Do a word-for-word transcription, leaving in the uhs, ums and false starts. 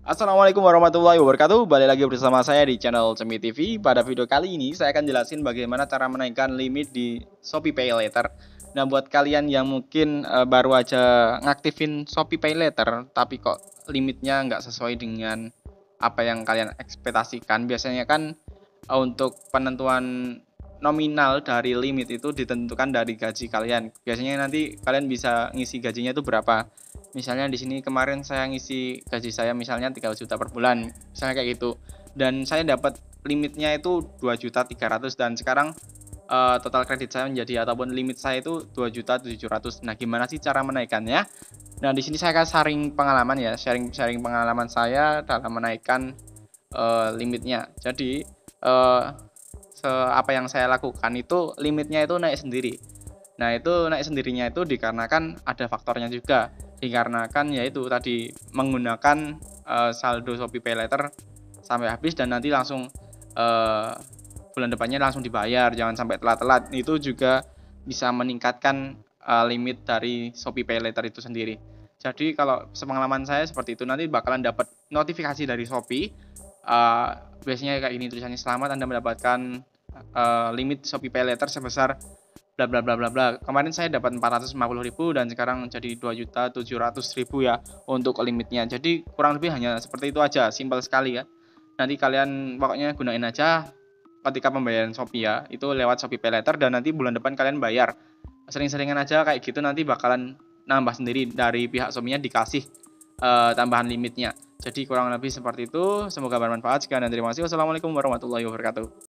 Assalamualaikum warahmatullahi wabarakatuh. Balik lagi bersama saya di channel Cemi T V. Pada video kali ini saya akan jelasin bagaimana cara menaikkan limit di Shopee Pay Later. Nah, buat kalian yang mungkin uh, baru aja ngaktifin Shopee Pay Later tapi kok limitnya nggak sesuai dengan apa yang kalian ekspektasikan, biasanya kan uh, untuk penentuan nominal dari limit itu ditentukan dari gaji kalian. Biasanya nanti kalian bisa ngisi gajinya itu berapa. Misalnya di sini kemarin saya ngisi gaji saya misalnya tiga juta per bulan, misalnya kayak gitu. Dan saya dapat limitnya itu dua juta tiga ratus dan sekarang uh, total kredit saya menjadi ataupun limit saya itu dua juta tujuh ratus. Nah, gimana sih cara menaikkannya? Nah, di sini saya akan sharing pengalaman ya, sharing sharing pengalaman saya dalam menaikkan uh, limitnya. Jadi uh, se apa yang saya lakukan itu limitnya itu naik sendiri. Nah, itu naik sendirinya itu dikarenakan ada faktornya juga. Dikarenakan yaitu tadi menggunakan uh, saldo Shopee Pay Later sampai habis dan nanti langsung uh, bulan depannya langsung dibayar, jangan sampai telat-telat. Itu juga bisa meningkatkan uh, limit dari Shopee Pay Later itu sendiri. Jadi kalau sepengalaman saya seperti itu, nanti bakalan dapat notifikasi dari Shopee. Uh, biasanya kayak gini tulisannya, selamat Anda mendapatkan uh, limit Shopee Pay Later sebesar bla bla bla bla bla. Kemarin saya dapat empat ratus lima puluh ribu dan sekarang jadi dua juta tujuh ratus ribu ya untuk limitnya. Jadi kurang lebih hanya seperti itu aja, simpel sekali ya. Nanti kalian pokoknya gunain aja ketika pembayaran Shopee ya, itu lewat Shopee Pay Later dan nanti bulan depan kalian bayar. Sering-seringan aja kayak gitu, nanti bakalan nambah sendiri dari pihak Shopee-nya dikasih uh, tambahan limitnya. Jadi kurang lebih seperti itu. Semoga bermanfaat. Sekian dan terima kasih. Wassalamualaikum warahmatullahi wabarakatuh.